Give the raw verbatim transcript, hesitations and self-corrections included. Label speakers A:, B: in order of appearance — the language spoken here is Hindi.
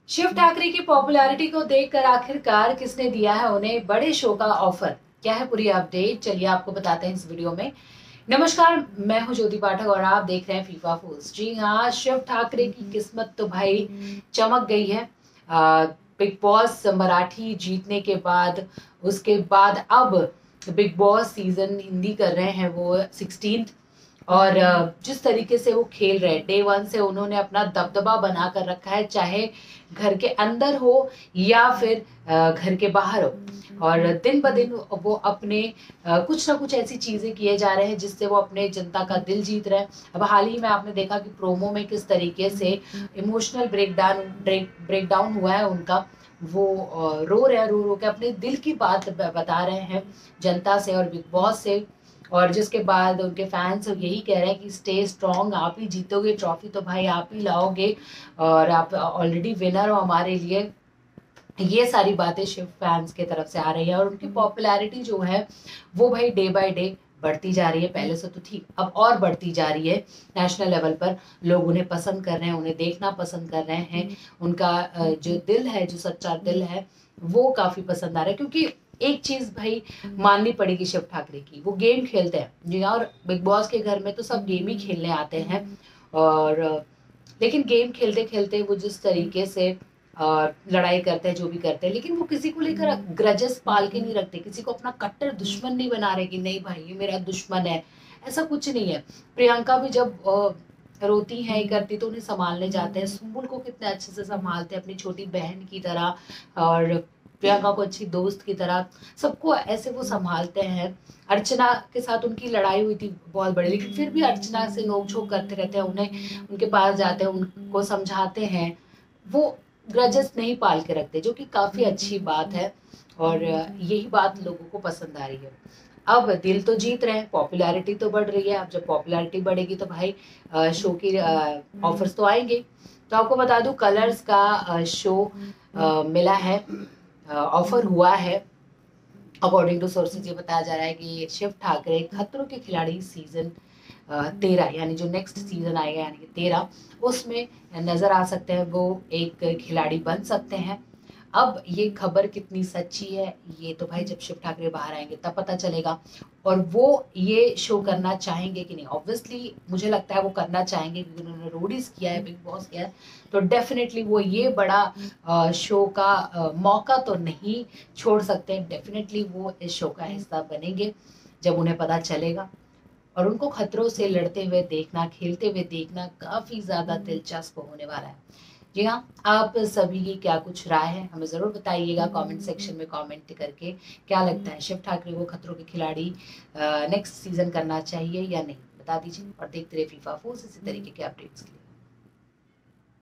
A: शिव ठाकरे की पॉपुलैरिटी को देखकर आखिरकार किसने दिया है उन्हें बड़े शो का ऑफर। क्या है पूरी अपडेट, चलिए आपको बताते हैं इस वीडियो में। नमस्कार, मैं हूं ज्योति पाठक और आप देख रहे हैं फीफा फूल्स। जी हाँ, शिव ठाकरे की किस्मत तो भाई चमक गई है। बिग बॉस मराठी जीतने के बाद उसके बाद अब बिग बॉस सीजन हिंदी कर रहे हैं वो सिक्सटीन्थ। और अ, जिस तरीके से वो खेल रहे हैं, डे वन से उन्होंने अपना दबदबा बना कर रखा है, चाहे घर के अंदर हो या फिर अ, घर के बाहर हो। और दिन ब दिन वो अपने अ, कुछ ना कुछ ऐसी चीजें किए जा रहे हैं जिससे वो अपने जनता का दिल जीत रहे हैं। अब हाल ही में आपने देखा कि प्रोमो में किस तरीके से इमोशनल ब्रेकडाउन ब्रेक ब्रेकडाउन हुआ है उनका। वो अ, रो रहे हैं, रो रो के अपने दिल की बात ब- बता रहे हैं जनता से और बिग बॉस से। और जिसके बाद उनके फैंस यही कह रहे हैं कि स्टे स्ट्रॉन्ग, आप ही जीतोगे ट्रॉफी, तो भाई आप ही लाओगे और आप ऑलरेडी विनर हो हमारे लिए। ये सारी बातें शिव फैंस के तरफ से आ रही है और उनकी पॉपुलैरिटी जो है वो भाई डे बाय डे बढ़ती जा रही है। पहले से तो थी, अब और बढ़ती जा रही है। नेशनल लेवल पर लोग उन्हें पसंद कर रहे हैं, उन्हें देखना पसंद कर रहे हैं। उनका अ, जो दिल है, जो सच्चा दिल है, वो काफी पसंद आ रहा है। क्योंकि एक चीज भाई माननी पड़ेगी शिव ठाकरे की, वो गेम खेलते हैं जी हाँ। और बिग बॉस के घर में तो सब गेम ही खेलने आते हैं। और अ, लेकिन गेम खेलते खेलते वो जिस तरीके से अ, लड़ाई करते हैं, जो भी करते हैं, लेकिन वो किसी को लेकर ग्रजेस पाल के नहीं रखते, किसी को अपना कट्टर दुश्मन नहीं बना रहे कि नहीं भाई ये मेरा दुश्मन है। ऐसा कुछ नहीं है। प्रियंका भी जब अ, रोती है करती तो उन्हें संभालने जाते हैं। सुम्बुल को कितने अच्छे से संभालते हैं, अपनी छोटी बहन की तरह। और प्रियंका को अच्छी दोस्त की तरह, सबको ऐसे वो संभालते हैं। अर्चना के साथ उनकी लड़ाई हुई थी बहुत बड़ी, लेकिन फिर भी अर्चना से नोक झोंक करते रहते हैं, उन्हें उनके पास जाते हैं, उनको समझाते हैं। वो ग्रजेस नहीं पाल के रखते, जो कि काफी अच्छी बात है। और यही बात लोगों को पसंद आ रही है। अब दिल तो जीत रहे हैं, पॉपुलैरिटी तो बढ़ रही है। अब जब पॉपुलैरिटी बढ़ेगी तो भाई शो की ऑफर्स तो आएंगे। तो आपको बता दूं, कलर्स का शो मिला है, ऑफर हुआ है। अकॉर्डिंग टू सोर्सेज ये बताया जा रहा है कि शिव ठाकरे खतरों के खिलाड़ी सीजन तेरह, यानी जो नेक्स्ट सीजन आएगा यानी कि तेरह, उसमें नजर आ सकते हैं, वो एक खिलाड़ी बन सकते हैं। अब ये खबर कितनी सच्ची है ये तो भाई जब शिव ठाकरे बाहर आएंगे तब पता चलेगा। और वो ये शो करना चाहेंगे कि नहीं, ऑब्वियसली मुझे लगता है वो करना चाहेंगे, क्योंकि उन्होंने रोडीज किया है, बिग बॉस किया है। तो डेफिनेटली वो ये बड़ा शो का अ, मौका तो नहीं छोड़ सकते। डेफिनेटली वो इस शो का हिस्सा बनेंगे जब उन्हें पता चलेगा। और उनको खतरों से लड़ते हुए देखना, खेलते हुए देखना काफी ज्यादा दिलचस्प होने वाला है। जी हाँ, आप सभी की क्या कुछ राय है हमें जरूर बताइएगा कमेंट सेक्शन में कमेंट करके। क्या लगता है, शिव ठाकरे को खतरों के खिलाड़ी नेक्स्ट सीजन करना चाहिए या नहीं, बता दीजिए। और देखते रहिए फीफा फूल्स इसी तरीके के अपडेट्स के लिए।